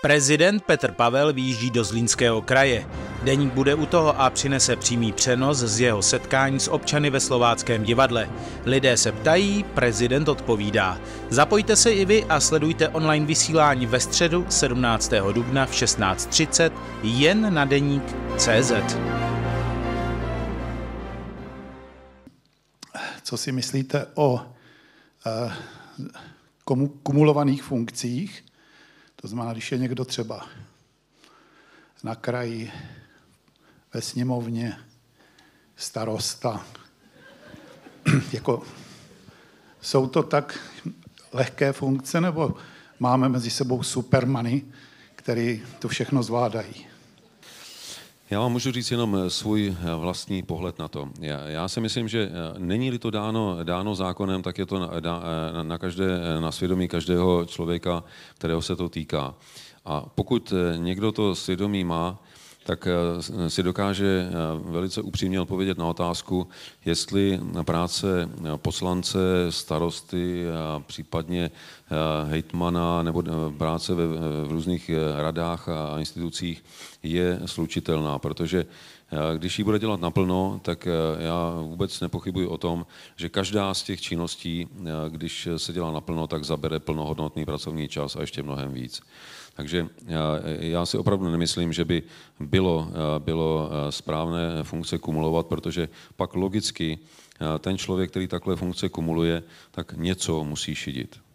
Prezident Petr Pavel vyjíždí do Zlínského kraje. Deník bude u toho a přinese přímý přenos z jeho setkání s občany ve Slováckém divadle. Lidé se ptají, prezident odpovídá. Zapojte se i vy a sledujte online vysílání ve středu 17. dubna v 16:30 jen na deník.cz. Co si myslíte o kumulovaných funkcích? To znamená, když je někdo třeba na kraji, ve sněmovně, starosta, jako, jsou to tak lehké funkce, nebo máme mezi sebou supermany, který to všechno zvládají? Já vám můžu říct jenom svůj vlastní pohled na to. Já si myslím, že není-li to dáno zákonem, tak je to na svědomí každého člověka, kterého se to týká. A pokud někdo to svědomí má, tak si dokáže velice upřímně odpovědět na otázku, jestli práce poslance, starosty, případně hejtmana nebo práce v různých radách a institucích je slučitelná, protože když ji bude dělat naplno, tak já vůbec nepochybuji o tom, že každá z těch činností, když se dělá naplno, tak zabere plnohodnotný pracovní čas a ještě mnohem víc. Takže já si opravdu nemyslím, že by bylo správné funkce kumulovat, protože pak logicky ten člověk, který takhle funkce kumuluje, tak něco musí šidit.